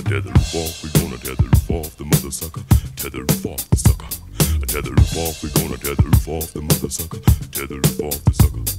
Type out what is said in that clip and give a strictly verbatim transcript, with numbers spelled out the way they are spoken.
Tether roof off, we gonna tether roof off the mother sucker. Tether roof off the sucker. Tether roof off, we gonna tether roof off the mother sucker. Tether roof off the sucker.